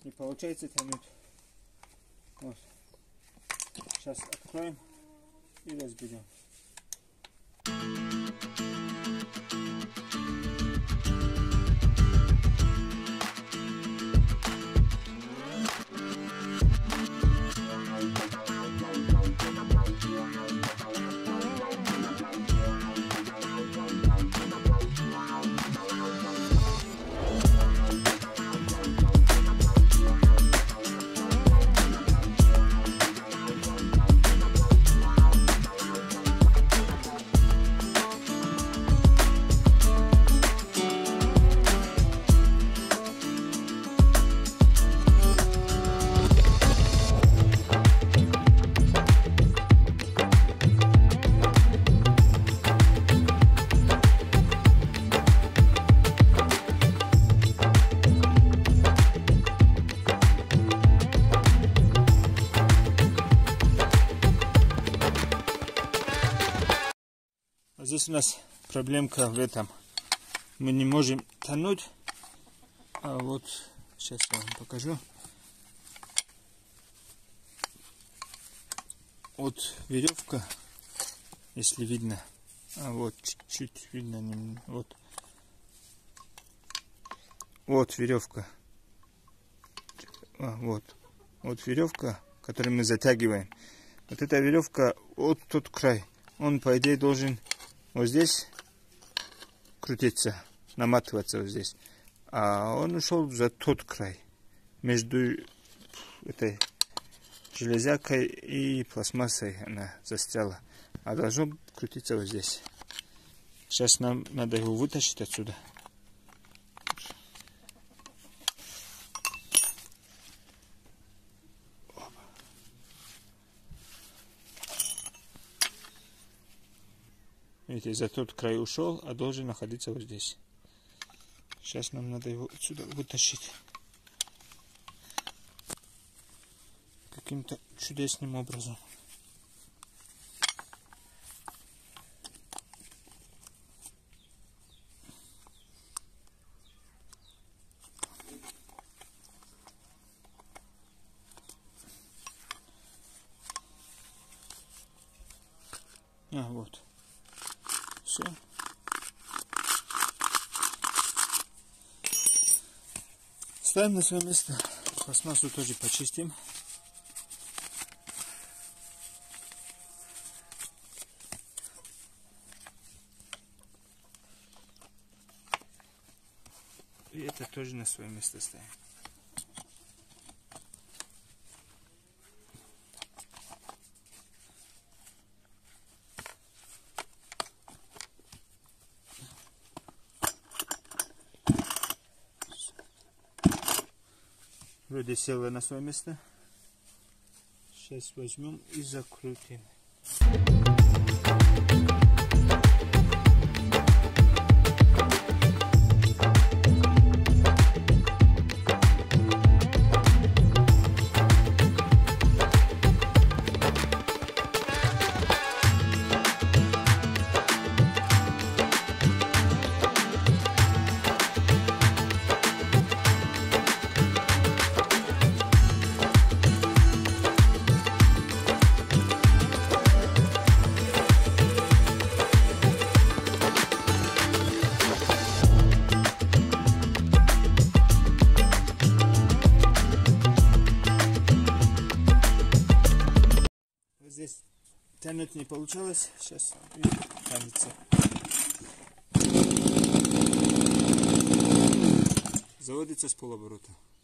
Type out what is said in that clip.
не получается тянуть. Вот. Сейчас откроем и разберем. Здесь у нас проблемка в этом. Мы не можем тянуть. А вот сейчас я вам покажу. Вот веревка, если видно. А вот чуть-чуть видно. Вот веревка. Вот веревка, которую мы затягиваем. Вот эта веревка, вот тот край. Он, по идее, должен вот здесь крутиться, наматываться вот здесь. А он ушел за тот край. Между этой железякой и пластмассой она застряла. А должно крутиться вот здесь. Сейчас нам надо его вытащить отсюда. Видите, за тот край ушел, а должен находиться вот здесь. Сейчас нам надо его отсюда вытащить. Каким-то чудесным образом. Вот. Все. Ставим на свое место. Пластмассу тоже почистим. И это тоже на свое место ставим. Вроде села на свое место. Сейчас возьмем и закрутим. Здесь тянуть не получалось, сейчас тянется. Заводится с полоборота.